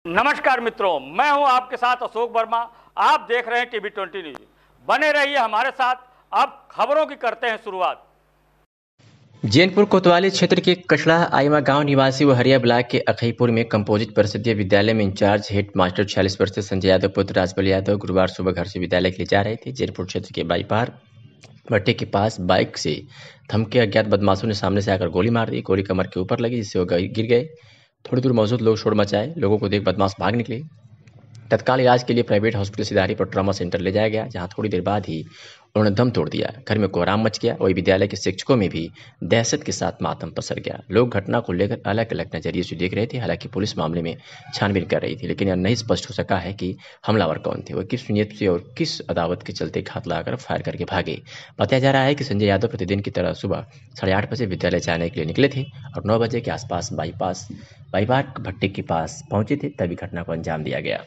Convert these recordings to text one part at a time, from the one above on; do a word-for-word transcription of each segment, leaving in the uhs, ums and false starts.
नमस्कार मित्रों, मैं हूं आपके साथ अशोक वर्मा। आप देख रहे हैं टीवी ट्वेंटी न्यूज। बने रहिए हमारे साथ। अब खबरों की करते हैं शुरुआत। जैनपुर कोतवाली क्षेत्र के कचड़ा आइमा गांव निवासी व हरिया ब्लॉक के अखईपुर में कंपोजिट परिषदीय विद्यालय में इंचार्ज हेड मास्टर छियालीस वर्षीय संजय यादव पुत्र राजबल यादव गुरुवार सुबह घर से विद्यालय के लिए जा रहे थे। जैनपुर क्षेत्र के बाईपार भट्टे के पास बाइक से थमके अज्ञात बदमाशों ने सामने से आकर गोली मार दी। गोली कमर के ऊपर लगी, जिससे वो गिर गए। थोड़ी दूर मौजूद लोग शोर मचाए। लोगों को देख बदमाश भाग निकले। तत्काल इलाज के लिए प्राइवेट हॉस्पिटल सिधारी पर ट्रॉमा सेंटर ले जाया गया, जहां थोड़ी देर बाद ही उन्होंने दम तोड़ दिया। घर में कोहराम मच गया। वही विद्यालय के शिक्षकों में भी दहशत के साथ मातम पसर गया। लोग घटना को लेकर अलग अलग नजरिए से देख रहे थे। हालांकि पुलिस मामले में छानबीन कर रही थी, लेकिन यह नहीं स्पष्ट हो सका है कि हमलावर कौन थे, वह किस नीयत से और किस अदावत के चलते घात लगाकर फायर करके भागे। बताया जा रहा है कि संजय यादव प्रतिदिन की तरह सुबह साढ़े आठ बजे विद्यालय जाने के लिए निकले थे और नौ बजे के आसपास बाईपास बाईपार भट्टे के पास पहुंचे थे, तभी घटना को अंजाम दिया गया।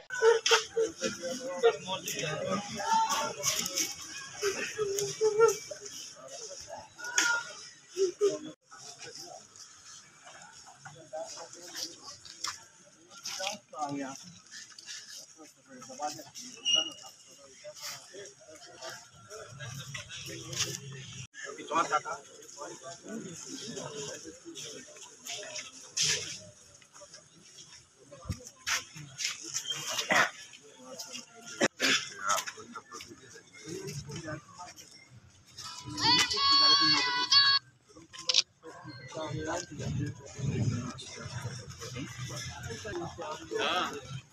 हाँ।